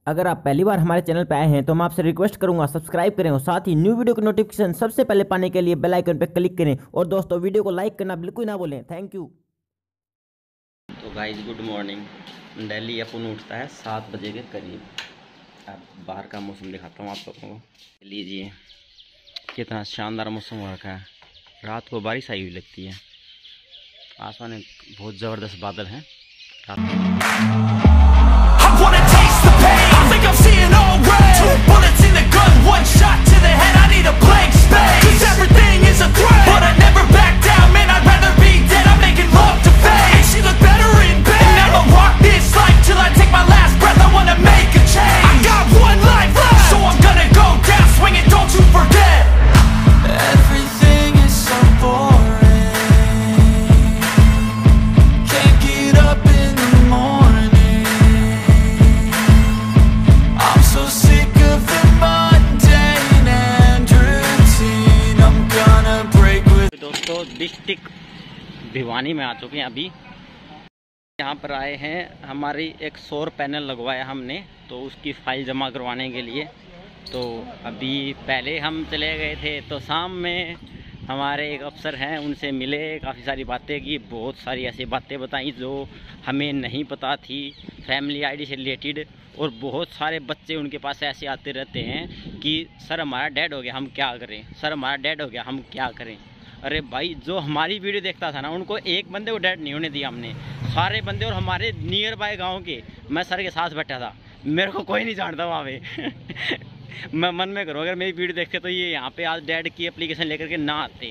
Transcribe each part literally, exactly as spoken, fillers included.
अगर आप पहली बार हमारे चैनल पर आए हैं तो मैं आपसे रिक्वेस्ट करूंगा सब्सक्राइब करें और साथ ही न्यू वीडियो की नोटिफिकेशन सबसे पहले पाने के लिए बेल आइकन पर क्लिक करें और दोस्तों वीडियो को लाइक करना बिल्कुल ना भूलें। Thank you. तो गाइस गुड मॉर्निंग। दिल्ली अपन उठता है सात बजे के करीब। अब बाहर का मौसम दिखाता हूँ आप लोगों को। लीजिए कितना शानदार मौसम हो रखा है। रात को बारिश आई हुई लगती है। आसमान में बहुत ज़बरदस्त बादल हैं। डिस्ट्रिक्ट भिवानी में आ चुके हैं। अभी यहाँ पर आए हैं, हमारी एक सौर पैनल लगवाया हमने, तो उसकी फाइल जमा करवाने के लिए। तो अभी पहले हम चले गए थे तो शाम में हमारे एक अफसर हैं, उनसे मिले, काफ़ी सारी बातें की, बहुत सारी ऐसी बातें बताई जो हमें नहीं पता थी फैमिली आईडी से रिलेटेड। और बहुत सारे बच्चे उनके पास ऐसे आते रहते हैं कि सर हमारा डेड हो गया हम क्या करें, सर हमारा डेड हो गया हम क्या करें। अरे भाई जो हमारी वीडियो देखता था ना, उनको एक बंदे को डेड नहीं होने दिया हमने, सारे बंदे। और हमारे नियर बाय गांव के, मैं सर के साथ बैठा था, मेरे को कोई नहीं जानता वहाँ पे। मैं मन में करूँ अगर मेरी वीडियो देखते तो ये यहाँ पे आज डेड की एप्लीकेशन लेकर के ना आते।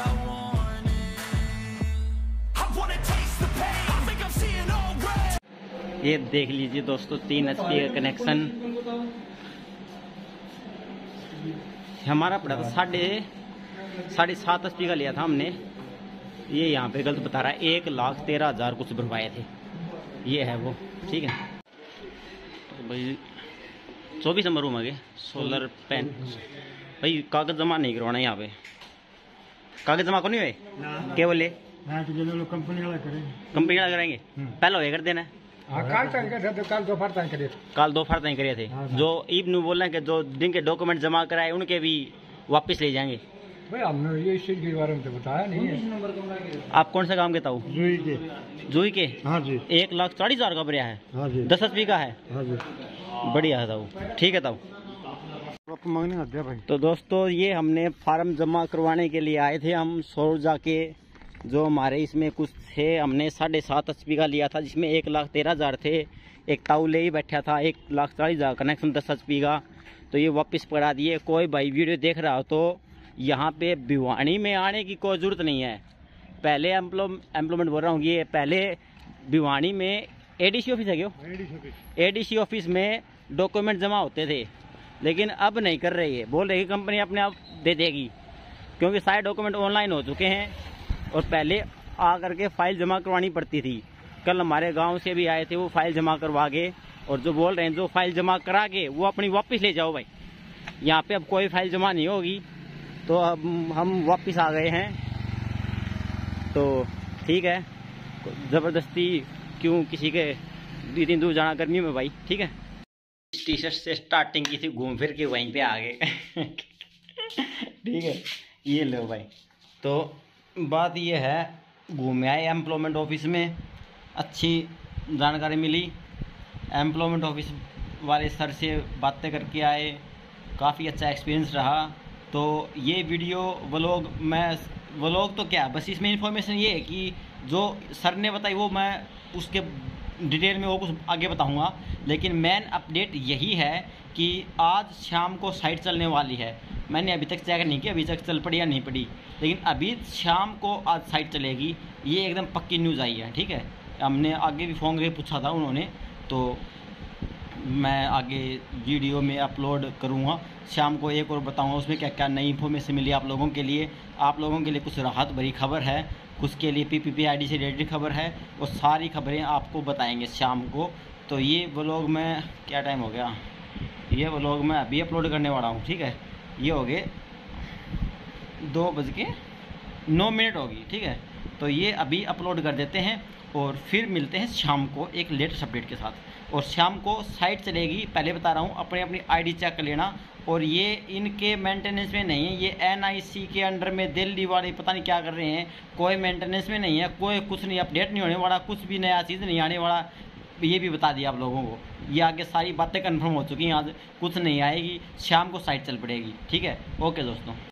ये देख लीजिए दोस्तों, तीन एच पी का कनेक्शन हमारा पड़ा था साढ़े साढ़े सात एच पी का लिया था हमने। ये यहाँ पे गलत बता रहा है, एक लाख तेरह हजार कुछ भरवाए थे। ये है वो, ठीक है। तो भाई चौबीस नंबर रूम आगे सोलर पैन। भाई कागज जमा नहीं करवाना यहाँ पे, कागज जमा को नहीं हुए क्या बोले? कंपनी वाला करेंगे, कंपनी वाला कराएंगे। पहले हो कर देना है। काल काल दोपहर तक करे कल दोपहर तक करे थे। जो ईब नु बोल रहे हैं कि जो दिन के डॉक्यूमेंट जमा कराए उनके भी वापस ले जाएंगे। भाई हमने ये इस चीज के बारे में तो बताया नहीं है। आप कौन सा काम के ताऊ? जूही के। जूही के? हाँ जी। एक लाख चालीस हजार का भरिया है। हाँ जी। दस एचपी का है। हाँ जी। बढ़िया है ताऊ, ठीक है ताऊ। मांगने आते भाई। तो दोस्तों ये हमने फार्म जमा करवाने के लिए आए थे हम सौर जाके। जो हमारे इसमें कुछ थे, हमने साढ़े सात एच पी का लिया था जिसमें एक लाख तेरह हजार थे। एक ताऊ ले ही बैठा था एक लाख चालीस हजार कनेक्शन दस एच पी का, तो ये वापस पड़ा दिए। कोई भाई वीडियो देख रहा हो तो यहाँ पे भिवानी में आने की कोई ज़रूरत नहीं है। पहले एम्प्लॉयमेंट बोल रहा हूँ, ये पहले भिवानी में एडीसी ऑफिस है क्यों? एडीसी ऑफिस में डॉक्यूमेंट जमा होते थे, लेकिन अब नहीं कर रही है। बोल रही है कंपनी अपने आप दे देगी, क्योंकि सारे डॉक्यूमेंट ऑनलाइन हो चुके हैं। और पहले आ करके फाइल जमा करवानी पड़ती थी। कल हमारे गाँव से भी आए थे, वो फाइल जमा करवा के, और जो बोल रहे हैं जो फाइल जमा करा के वो अपनी वापस ले जाओ भाई। यहाँ पे अब कोई फाइल जमा नहीं होगी, तो अब हम वापस आ गए हैं। तो ठीक है, ज़बरदस्ती क्यों किसी के इतनी दूर जाना गर्मी में भाई, ठीक है। टी शर्ट से स्टार्टिंग की थी, घूम फिर के वहीं पे आ गए। ठीक है, ये लो भाई। तो बात ये है, घूमे आए एम्प्लॉयमेंट ऑफिस में, अच्छी जानकारी मिली। एम्प्लॉयमेंट ऑफिस वाले सर से बातें करके आए, काफ़ी अच्छा एक्सपीरियंस रहा। तो ये वीडियो व्लॉग, मैं व्लॉग तो क्या, बस इसमें इंफॉर्मेशन ये है कि जो सर ने बताई वो मैं उसके डिटेल में वो कुछ आगे बताऊंगा। लेकिन मेन अपडेट यही है कि आज शाम को साइट चलने वाली है। मैंने अभी तक चेक नहीं किया अभी तक चल पड़ी या नहीं पड़ी, लेकिन अभी शाम को आज साइट चलेगी, ये एकदम पक्की न्यूज़ आई है, ठीक है। हमने आगे भी फ़ोन करके पूछा था उन्होंने, तो मैं आगे वीडियो में अपलोड करूँगा। शाम को एक और बताऊँगा उसमें क्या क्या नई इन्फॉर्मेशन मिली आप लोगों के लिए। आप लोगों के लिए कुछ राहत भरी खबर है, कुछ के लिए पीपीपी आईडी से रिलेटेड खबर है, वो सारी खबरें आपको बताएंगे शाम को। तो ये व्लॉग में क्या टाइम हो गया, ये व्लॉग मैं अभी अपलोड करने वाला हूँ, ठीक है। ये हो गए दो बज के नौ मिनट होगी, ठीक है। तो ये अभी अपलोड कर देते हैं और फिर मिलते हैं शाम को एक लेटेस्ट अपडेट के साथ। और शाम को साइट चलेगी। पहले बता रहा हूँ, अपनी अपनी आईडी चेक कर लेना। और ये इनके मेंटेनेंस में नहीं है, ये एनआईसी के अंडर में दिल्ली वाले पता नहीं क्या कर रहे हैं, कोई मेंटेनेंस में नहीं है, कोई कुछ नहीं, अपडेट नहीं होने वाला, कुछ भी नया चीज़ नहीं आने वाला। ये भी बता दिया आप लोगों को, ये आगे सारी बातें कंफर्म हो चुकी हैं, आज कुछ नहीं आएगी, शाम को साइट चल पड़ेगी। ठीक है, ओके दोस्तों।